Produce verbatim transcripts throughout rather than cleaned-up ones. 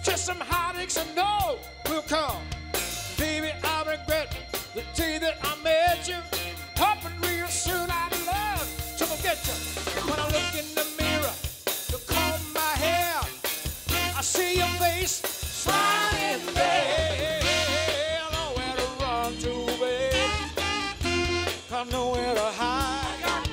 Just some heartaches I know will come. Baby, I regret the day that I met you. Hoping real soon I'd love to forget you. When I look in the mirror to comb my hair, I see your face smiling there. I know where to run to, baby. I know where to hide.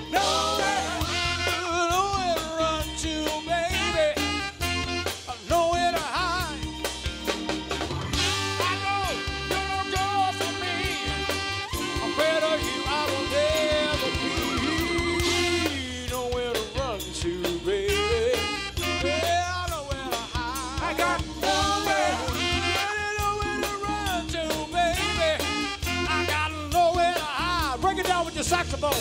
Your saxophone.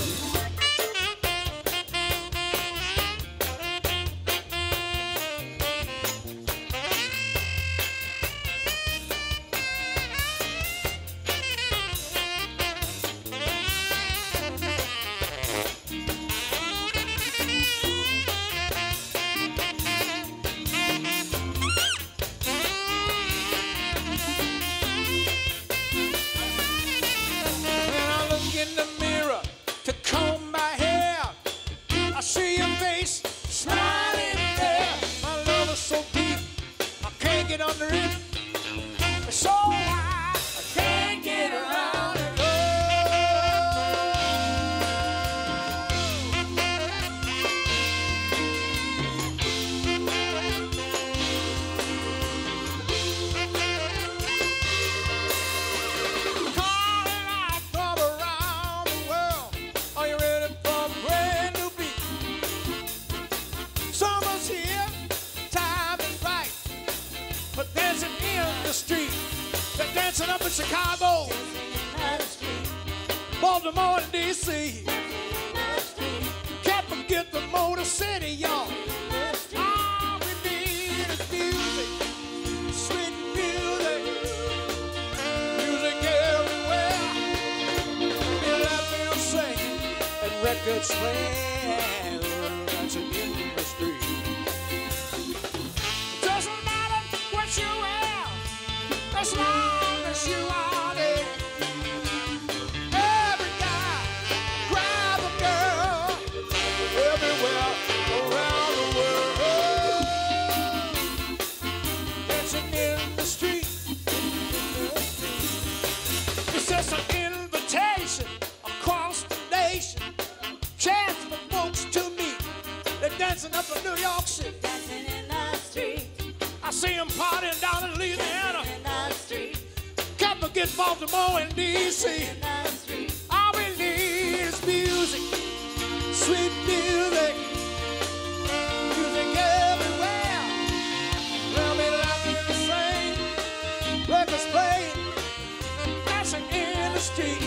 Under it, so wide I can't get around it. Calling out from around the world, are you ready for a brand new beat? Summer's here, time is right. But dancing in the street, they're dancing up in Chicago, Baltimore and D C. Can't forget the Motor City, y'all. All we need is music, sweet music, music everywhere. You let them sing and records play, dancing in the street. You will, as long as you are there. Every guy grab a girl, everywhere around the world, dancing in the street. It's just an invitation across the nation, chance for folks to meet. They're dancing up in New York City, dancing in the street. I see them partying down in Louisiana. In the street. Can't forget Baltimore and D C. In the street. All we need is music, sweet music, music everywhere. There'll be laughing and singing, records playing, dancing in the street.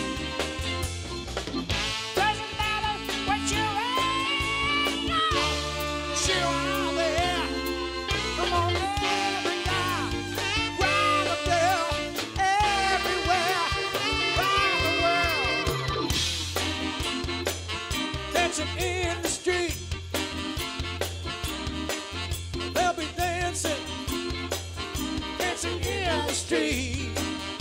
Doesn't matter what you are, no, you are there. Come on, man. In the street, they'll be dancing, dancing in the street.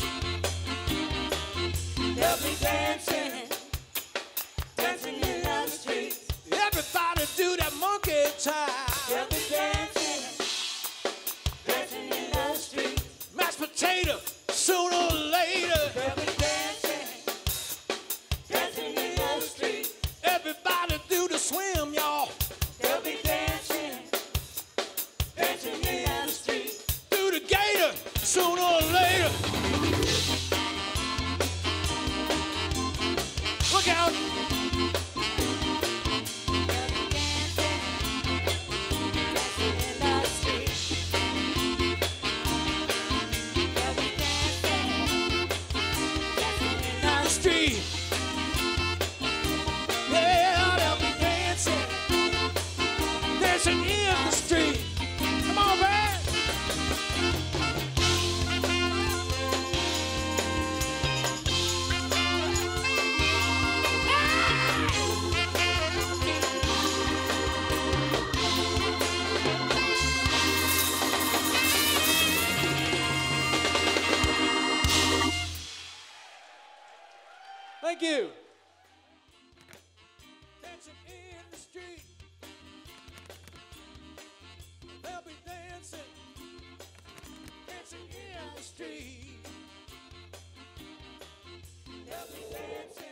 They'll be dancing, dancing in the street. Everybody do that monkey time. They'll be dancing, dancing in the street. Mashed potato, sooner or later. They'll be dancing, dancing in the street. Everybody do the swim, y'all. They'll be dancing, dancing in the street. Do the gator, sooner or later. Look out. They'll be dancing, dancing in the street. They'll be dancing. Thank you. Dancing in the street. They'll be dancing. Dancing in the street. They'll be dancing.